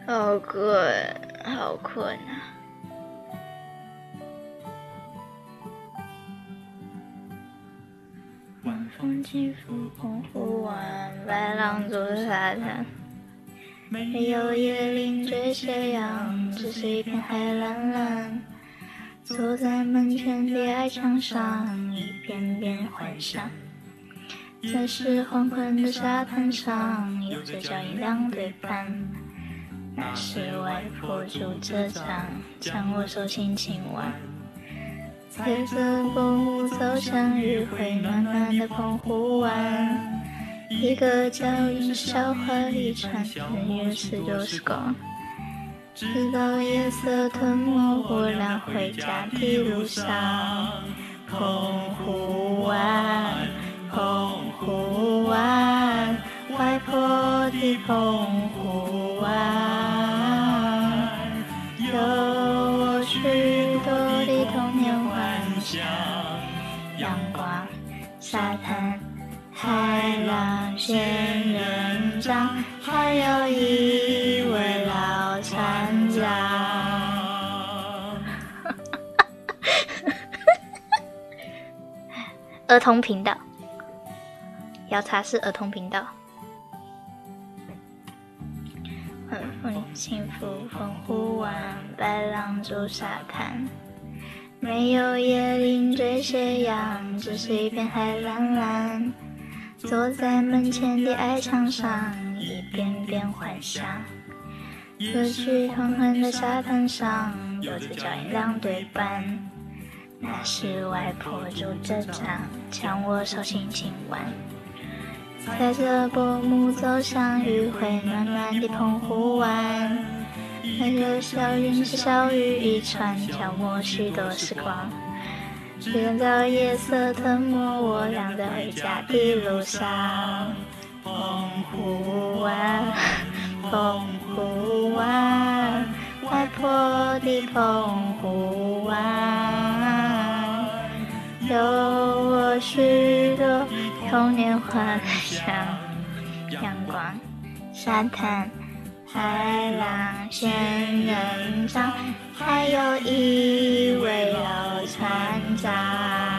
好困，好困啊！晚风起伏，澎湖湾，白浪逐沙滩。没有椰林缀斜阳，只是一片海蓝蓝。坐在门前的矮墙上，一遍遍幻想。在是黄昏的沙滩上，有着脚印两对半。那是外婆拄着杖，将我手轻轻挽。彩色薄暮走向余晖暖暖的澎湖湾，一个脚印是小花一串，日月似旧时光。直到夜色吞没我俩回家的路上，澎湖湾，澎湖湾，外婆的澎湖湾，有我许多的童年幻想，阳光、沙滩、海浪、仙人掌，还有一位老船长。儿童频道，要查是儿童频道。晚风轻拂澎湖湾，白浪逐沙滩。没有椰林缀斜阳，只是一片海蓝蓝。坐在门前的矮墙上，一遍遍幻想。歌曲黄昏的沙滩上，有着脚印两对半。那是外婆拄着杖，将我手轻轻挽。踩着薄暮走向余晖暖暖的澎湖湾，那个小云是小雨一串，消磨许多时光。直到夜色吞没我俩在回家的路上，澎湖湾，澎湖湾，外婆的澎湖湾，有我许多童年幻想，阳光、沙滩、海浪、仙人掌，还有一位老船长。